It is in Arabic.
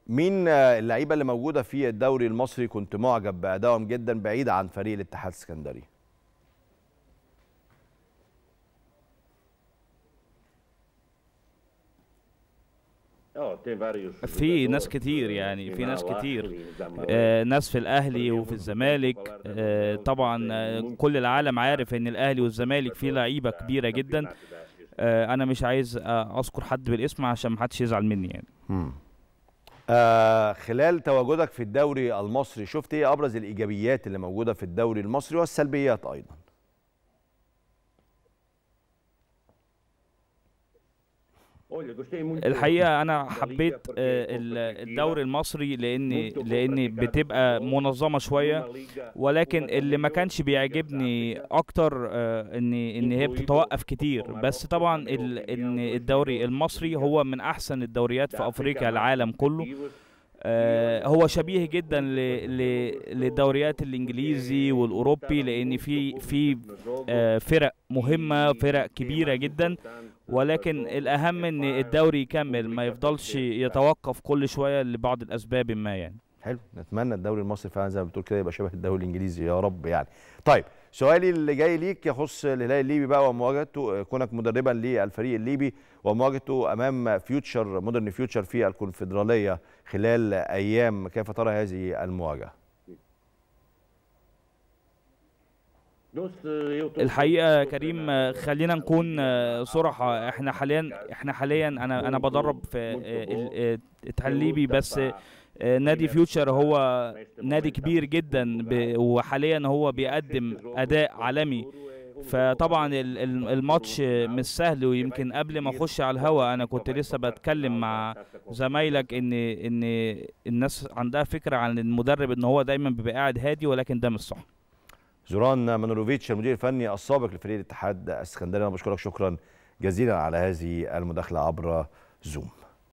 مين اللعيبه اللي موجوده في الدوري المصري كنت معجب بادائهم جدا بعيد عن فريق الاتحاد السكندري؟ في ناس كتير، يعني في ناس كتير. ناس في الاهلي وفي الزمالك. طبعا كل العالم عارف ان الاهلي والزمالك فيه لعيبه كبيره جدا. انا مش عايز اذكر حد بالاسم عشان ما حدش يزعل مني يعني. خلال تواجدك في الدوري المصري شفت ايه ابرز الايجابيات اللي موجوده في الدوري المصري والسلبيات ايضا؟ الحقيقة أنا حبيت الدوري المصري لأن بتبقى منظمة شوية، ولكن اللي ما كانش بيعجبني أكتر إن هي بتتوقف كتير. بس طبعا إن الدوري المصري هو من أحسن الدوريات في أفريقيا، العالم كله. هو شبيه جدا للدوريات الانجليزي والاوروبي، لان في فرق مهمه، فرق كبيره جدا. ولكن الاهم ان الدوري يكمل، ما يفضلش يتوقف كل شويه لبعض الاسباب ما يعني. حلو، نتمنى الدوري المصري فعلا زي ما بتقول كده يبقى شبه الدوري الانجليزي يا رب يعني. طيب سؤالي اللي جاي ليك يخص الهلال الليبي بقى ومواجهته، كونك مدربا للفريق الليبي ومواجهته امام فيوتشر مودرن فيوتشر في الكونفدراليه خلال ايام، كيف ترى هذه المواجهه؟ الحقيقه كريم، خلينا نكون صراحه. احنا حاليا انا بدرب في الاتحاد الليبي، بس نادي فيوتشر هو نادي كبير جدا وحاليا هو بيقدم اداء عالمي. فطبعا الماتش مش سهل. ويمكن قبل ما اخش على الهوا انا كنت لسه بتكلم مع زمايلك ان الناس عندها فكره عن المدرب ان هو دايما بيبقى قاعد هادي، ولكن ده مش صح. زوران مانولوفيتش المدير الفني السابق لفريق الاتحاد السكندري، انا بشكرك شكرا جزيلا على هذه المداخله عبر زوم.